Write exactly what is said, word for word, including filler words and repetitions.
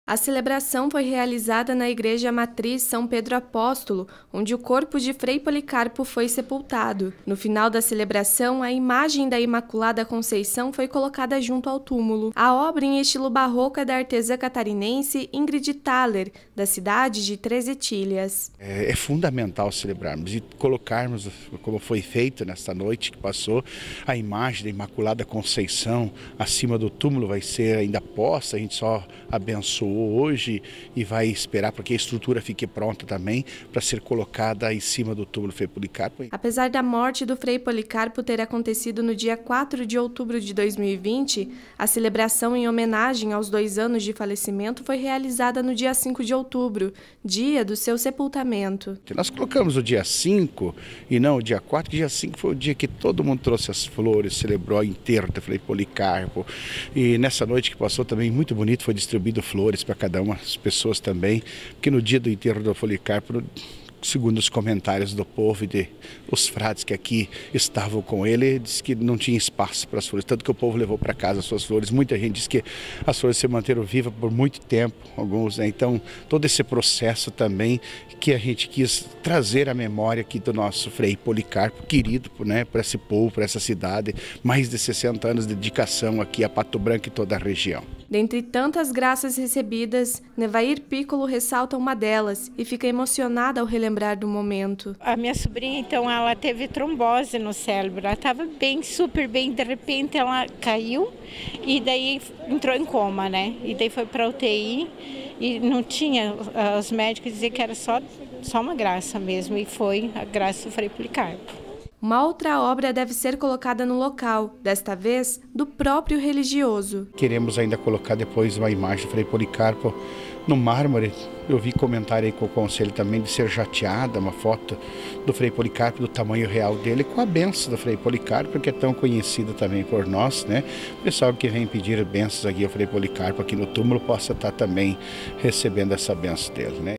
A celebração foi realizada na Igreja Matriz São Pedro Apóstolo, onde o corpo de Frei Policarpo foi sepultado. No final da celebração, a imagem da Imaculada Conceição foi colocada junto ao túmulo. A obra em estilo barroco é da artesã catarinense Ingrid Thaler, da cidade de Três Etilhas. É, é fundamental celebrarmos e colocarmos, como foi feito nesta noite que passou, a imagem da Imaculada Conceição acima do túmulo vai ser ainda posta, a gente só abençoou hoje e vai esperar para que a estrutura fique pronta também para ser colocada em cima do túmulo Frei Policarpo. Apesar da morte do Frei Policarpo ter acontecido no dia quatro de outubro de dois mil e vinte, a celebração em homenagem aos dois anos de falecimento foi realizada no dia cinco de outubro, dia do seu sepultamento. Nós colocamos o dia cinco e não o dia quatro, que dia cinco foi o dia que todo mundo trouxe as flores, celebrou o enterro do Frei Policarpo. E nessa noite que passou também muito bonito, foi distribuído flores para cada uma das pessoas também, porque no dia do enterro do Policarpo, segundo os comentários do povo e de os frades que aqui estavam com ele, disse que não tinha espaço para as flores, tanto que o povo levou para casa as suas flores. Muita gente disse que as flores se manteram vivas por muito tempo, alguns, né? Então, todo esse processo também que a gente quis trazer à memória aqui do nosso Frei Policarpo, querido, né, para esse povo, para essa cidade, mais de sessenta anos de dedicação aqui a Pato Branco e toda a região. Dentre tantas graças recebidas, Nevair Piccolo ressalta uma delas e fica emocionada ao relembrar do momento. A minha sobrinha, então, ela teve trombose no cérebro, ela estava bem, super bem, de repente ela caiu e daí entrou em coma, né? E daí foi para U T I e não tinha, os médicos diziam que era só, só uma graça mesmo, e foi a graça do Frei Policarpo. Uma outra obra deve ser colocada no local, desta vez do próprio religioso. Queremos ainda colocar depois uma imagem do Frei Policarpo no mármore. Eu vi comentário aí com o conselho também de ser jateada, uma foto do Frei Policarpo do tamanho real dele, com a benção do Frei Policarpo, que é tão conhecido também por nós, né? O pessoal que vem pedir bênçãos aqui ao Frei Policarpo aqui no túmulo possa estar também recebendo essa benção dele, né?